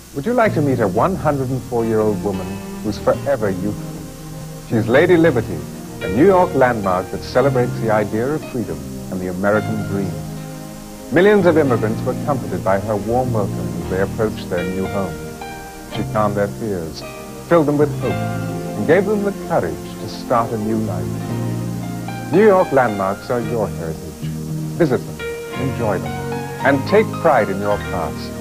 Would you like to meet a 104-year-old woman who's forever youthful? She's Lady Liberty, a New York landmark that celebrates the idea of freedom and the American dream. Millions of immigrants were comforted by her warm welcome as they approached their new home. She calmed their fears, filled them with hope, and gave them the courage to start a new life. New York landmarks are your heritage. Visit them, enjoy them, and take pride in your past.